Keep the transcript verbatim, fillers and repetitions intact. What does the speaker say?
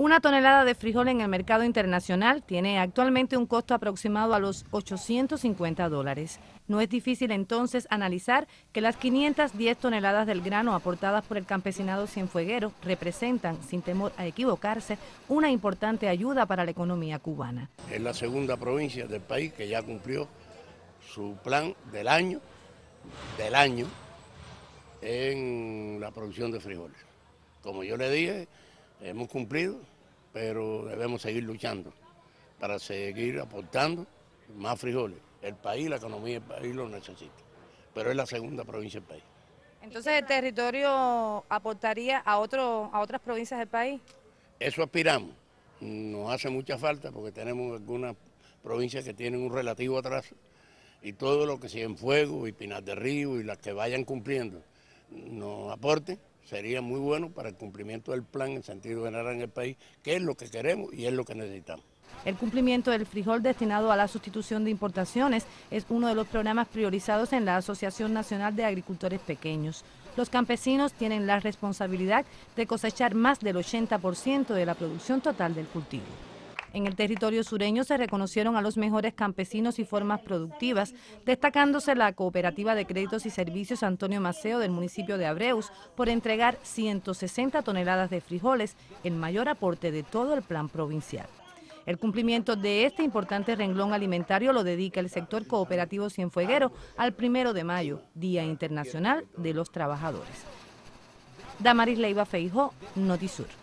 Una tonelada de frijol en el mercado internacional tiene actualmente un costo aproximado a los ochocientos cincuenta dólares. No es difícil entonces analizar que las quinientas diez toneladas del grano aportadas por el campesinado cienfueguero representan, sin temor a equivocarse, una importante ayuda para la economía cubana. Es la segunda provincia del país que ya cumplió su plan del año, del año, en la producción de frijoles. Como yo le dije, hemos cumplido, pero debemos seguir luchando para seguir aportando más frijoles. El país, la economía del país lo necesita, pero es la segunda provincia del país. Entonces, ¿el territorio aportaría a, otro, a otras provincias del país? Eso aspiramos. Nos hace mucha falta porque tenemos algunas provincias que tienen un relativo atraso y todo lo que Cienfuegos y Pinar del Río y las que vayan cumpliendo nos aporten, sería muy bueno para el cumplimiento del plan en sentido general en el país, que es lo que queremos y es lo que necesitamos. El cumplimiento del frijol destinado a la sustitución de importaciones es uno de los programas priorizados en la Asociación Nacional de Agricultores Pequeños. Los campesinos tienen la responsabilidad de cosechar más del ochenta por ciento de la producción total del cultivo. En el territorio sureño se reconocieron a los mejores campesinos y formas productivas, destacándose la Cooperativa de Créditos y Servicios Antonio Maceo del municipio de Abreus por entregar ciento sesenta toneladas de frijoles, el mayor aporte de todo el plan provincial. El cumplimiento de este importante renglón alimentario lo dedica el sector cooperativo cienfueguero al primero de mayo, Día Internacional de los Trabajadores. Damaris Leiva Feijó, Notisur.